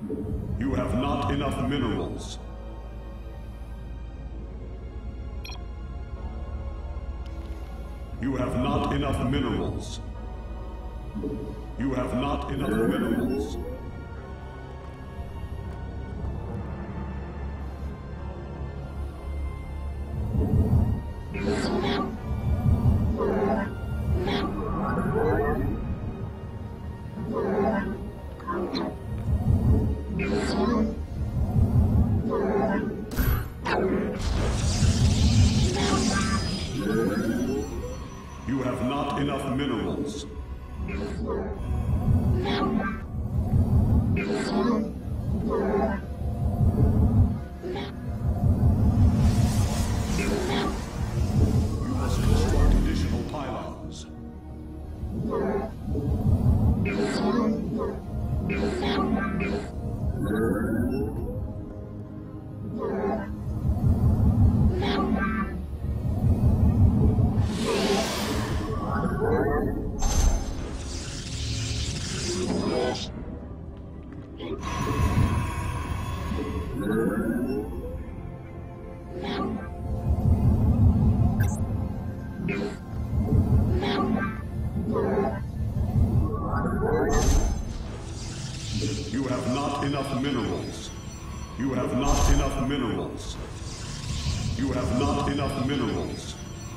You have not enough minerals. You have not enough minerals. You have not enough minerals. You have not enough minerals. You must construct additional pylons. You have not enough minerals. You have not enough minerals. You have not enough minerals.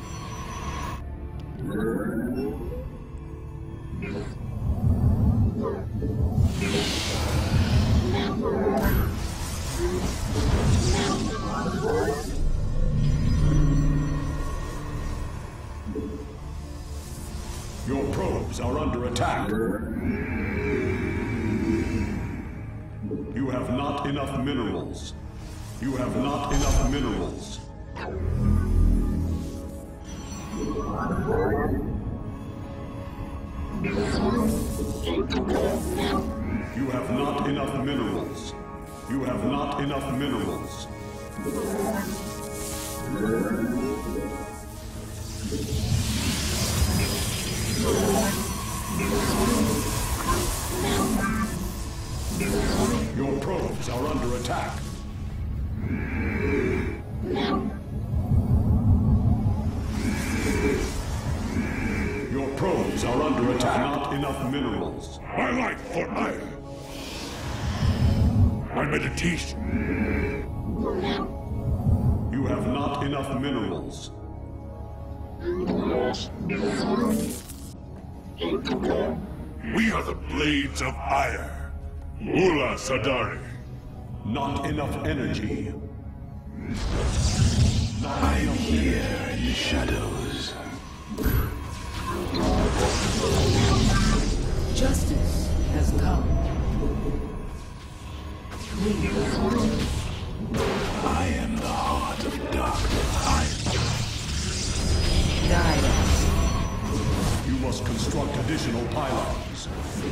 Your probes are under attack. You have not enough minerals. You have not enough minerals. You have not enough minerals. You have not enough minerals. Your probes are under attack. Your probes are under attack. Not enough minerals. My life for iron. My meditation. You have not enough minerals. We are the Blades of Ire. Ula Sadari. Not enough energy. I am here in the shadows. Justice has come. I am the heart of darkness. Guide us. You must construct additional pylons.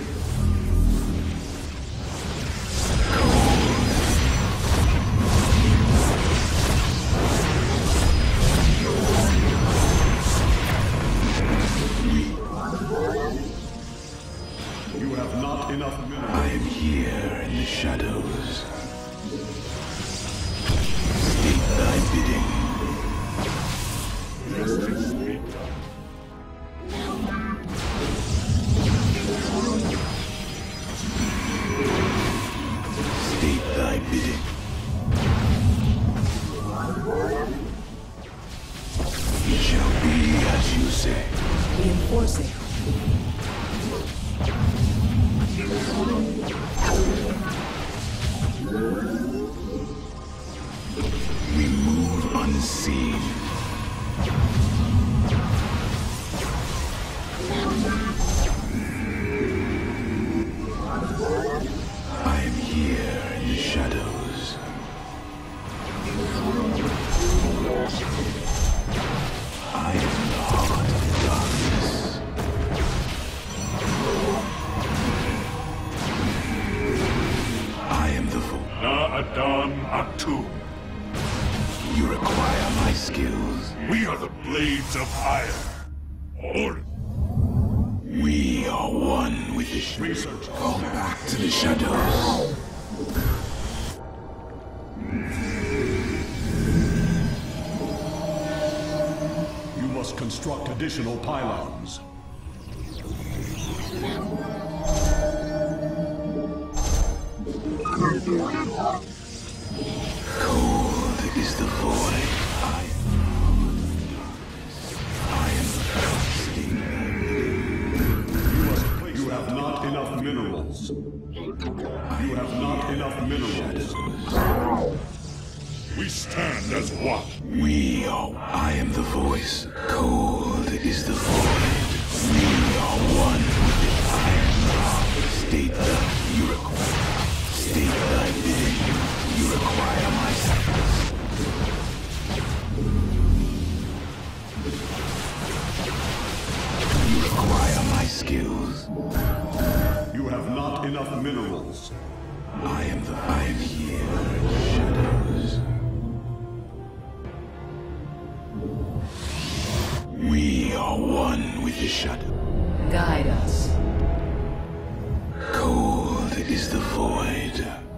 You have not enough minerals. I am here in the shadows. State thy bidding. Justice be done. State thy bidding. It shall be as you say. Reinforcing. We move unseen. I am here in the shadows. I am the heart of darkness. I am the voice. Na-Adan Aktu. You require my skills. We are the Blades of Ire. Or We are one with the shadows. Research. Fall back to the shadows. You must construct additional pylons. Cold is the void. I am thirsty. You have not enough minerals. You have not enough minerals. We stand as one. I am the voice. Cold is the void. We are one with the iron law. State that you require. State thy bidding. You require my sacrifice. You require my skills. You have not enough minerals. I am here in the shadows. We are one with the shadow. Guide us. Cold is the void.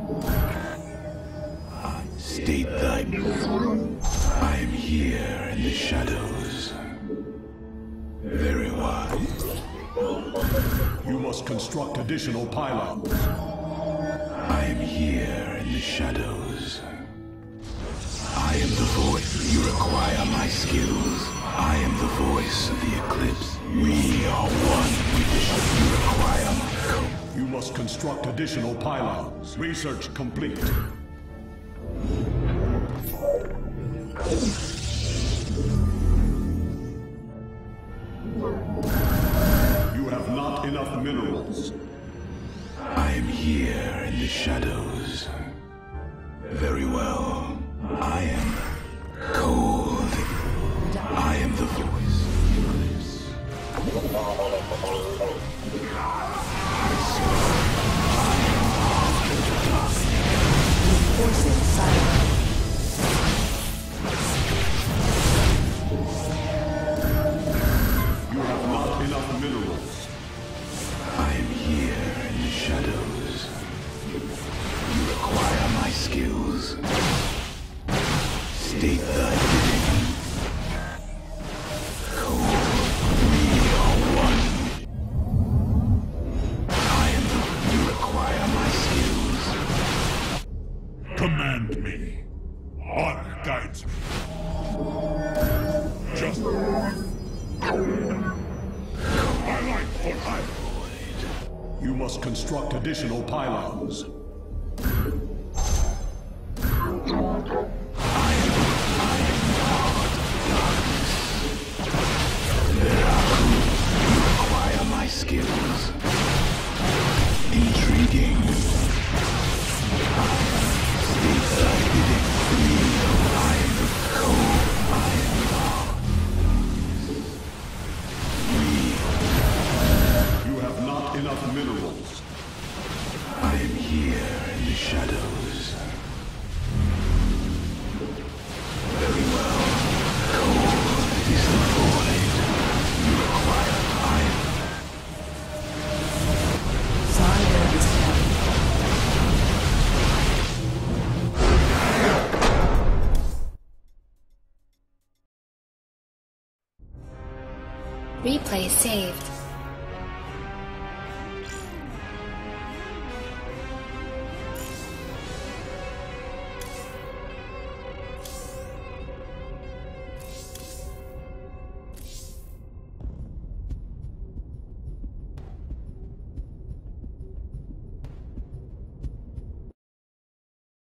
State thy... I am here in the shadows. Very well. You must construct additional pylons. I am here in the shadows. I am the voice. You require my skills. I am the voice of the eclipse. We are one with the shadows. You require my code. You must construct additional pylons. Research complete. You have not enough minerals. I am here in the shadows. Very well. I am cold. I am the voice of the eclipse. Reinforcing silence. You have not enough minerals. I am here in the shadows. You require my skills. State thy bidding. Cold, we are one. I am the... You require my skills. Command me. Honor guides me. Just... I like what I... You must construct additional pylons. Require my skills. Intriguing. State thy bidding. I am the cold. I am You have not enough minerals. I am here in the shadows. Very well. Cold is the void. You require iron. Zarya is heavy. Replay saved.